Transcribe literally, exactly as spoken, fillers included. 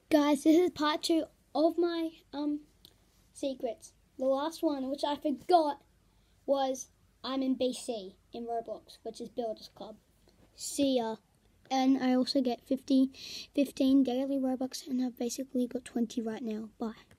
Guys, this is part two of my um secrets. The last one, which I forgot, was I'm in B C in Roblox, which is Builders Club. See ya. And I also get fifty, fifteen daily Robux, and I've basically got twenty right now. Bye.